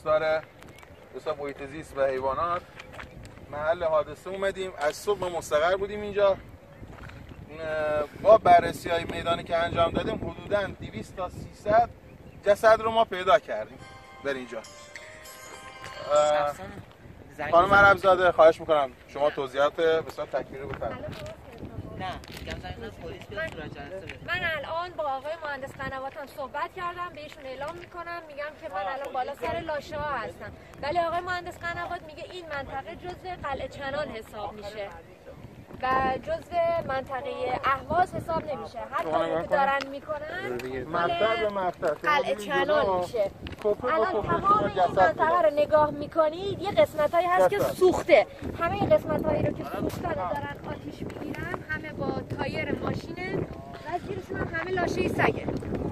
داره حساب محیط زیست و حیوانات. محل حادثه اومدیم، از صبح مستقر بودیم اینجا. با بررسی‌های میدانی که انجام دادیم حدوداً 200 تا 300 جسد رو ما پیدا کردیم در اینجا. خانم عربزاده خواهش میکنم شما توضیحات بسیار تکمیلی بفرمایید. من الان با آقای مهندس قنواتم صحبت کردم، بهشون اعلام میکنم، میگم که من الان بالا سر لاشه ها هستم، ولی آقای مهندس قنوات میگه این منطقه جزء قلعه چنان حساب میشه و جزء منطقه اهواز حساب نمیشه. حتی اون که دارن میکنن قلعه چنان میشه. الان تمام این منطقه رو نگاه میکنید یه قسمت هایی هست که سوخته، همه این قسمت هایی رو که سوختن دارن آتیش میگیرن، همه با تایر ماشینه و زیرشون هم همه لاشه سگه.